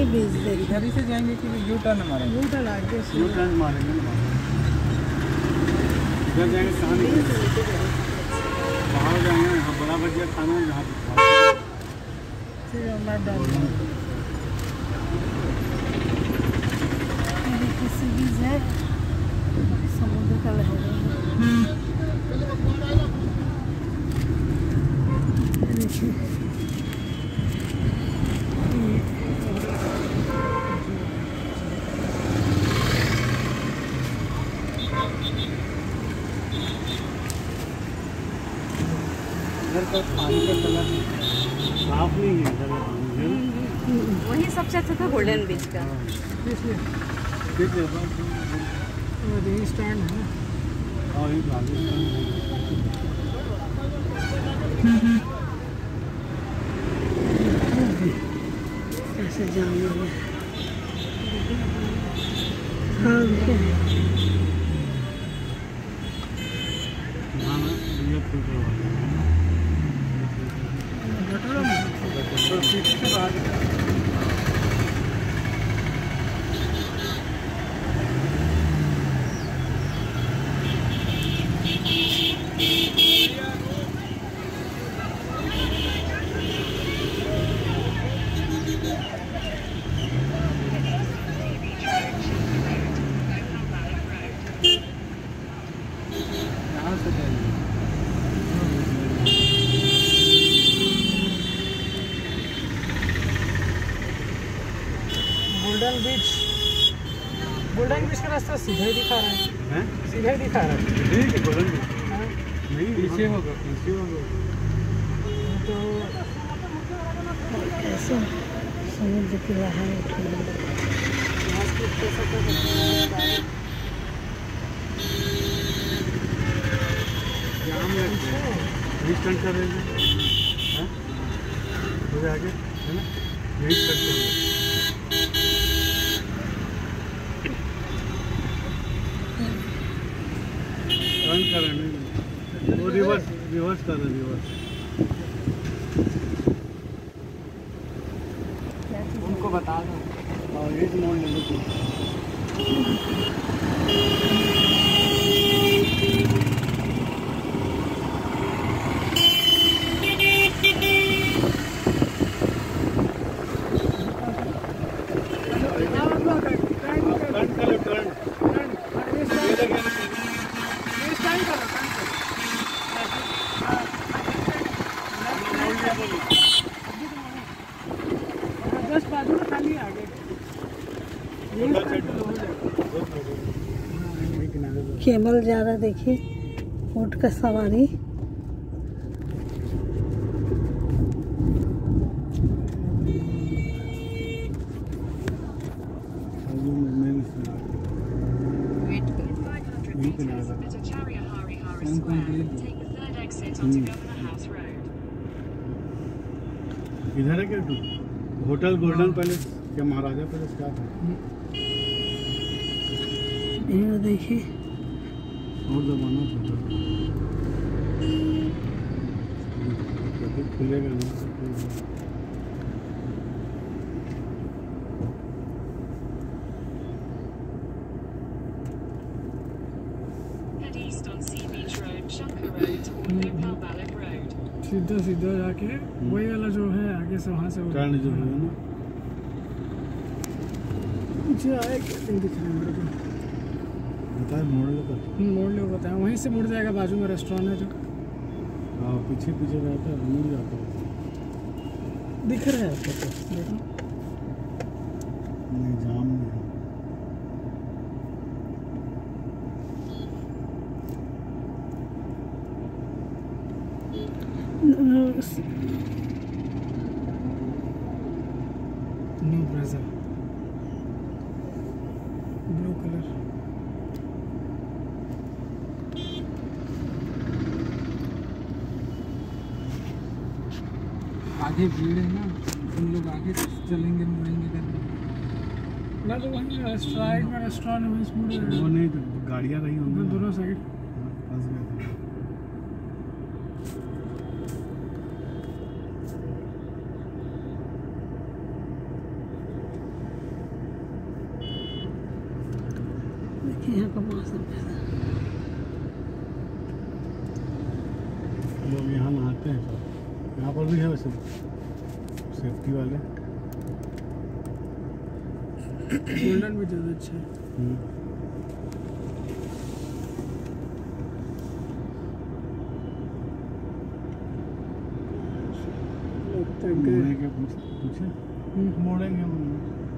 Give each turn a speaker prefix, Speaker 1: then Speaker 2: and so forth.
Speaker 1: यही बीच दे
Speaker 2: इधर ही से जाएंगे कि यू टर्न मारेंगे?
Speaker 1: यू टर्न आगे से
Speaker 2: यू टर्न मारेंगे ना, इधर जाएंगे कहाँ बाहर जाएंगे, यहाँ बड़ा भजिया खाना है जहाँ
Speaker 1: किसी बीच है समुद्र का लहर
Speaker 2: इधर का पानी का कलर साफ नहीं है इधर का पानी।
Speaker 3: वही सबसे अच्छा था गोल्डन बीच का।
Speaker 1: स्टैंड है
Speaker 2: और ये
Speaker 1: कैसे जाएंगे। गोल्डन बीच का रास्ता सीधा ही दिखा रहा है, सीधा ही दिखा रहा है।
Speaker 2: ठीक है गोल्डन बीच नहीं, पीछे होगा, पीछे होगा
Speaker 1: तो कैसे समुद्र की लहर
Speaker 2: जाम लगता है, स्टंट कर रहे हैं आगे है ना, यही स्टंट कर रहे हैं। वो रिवर्स कर रहे, रिवर्स उनको बता दो और एक मोड़ ले लो।
Speaker 1: बस बाजू में खाली आगे केमल जा रहा, देखिए ऊँट का सवारी।
Speaker 2: इधर है क्या तू? होटल गोल्डन पैलेस क्या महाराजा पैलेस क्या था?
Speaker 1: ये देखिए
Speaker 2: और जमाना था, कभी खुलेगा नहीं।
Speaker 1: सीधा सीधा जाके वही वाला जो है आगे से वहाँ से
Speaker 2: टर्न जो है ना
Speaker 1: मुझे आया क्या दिख रहा है मेरे को,
Speaker 2: बताए मोड़ लो,
Speaker 1: मोड़ लो बताया, वहीं से मुड़ जाएगा, बाजू में रेस्टोरेंट है जो।
Speaker 2: हाँ पीछे पीछे रहता है, मुड़ जाता है,
Speaker 1: दिख रहा है आपको तो देखो।
Speaker 2: नहीं जाम नहीं है।
Speaker 1: No blazer blue colour.
Speaker 4: आगे भीड़ है ना, तुम लोग आगे चलेंगे मुड़ेंगे करके
Speaker 1: ना, तो वहीं साइड में रेस्टोरेंट में इसमें
Speaker 2: वो नहीं तो गाड़ियाँ रही होंगी
Speaker 1: दोनों साइड।
Speaker 2: फंस गए थे।
Speaker 1: यहाँ का मौसम कैसा?
Speaker 2: लोग यहाँ नहाते हैं सब, यहाँ पर भी है वैसे सेफ्टी वाले।
Speaker 1: गोल्डन भी ज़्यादा अच्छा है।
Speaker 2: मोड़ेंगे पूछे, मोड़ेंगे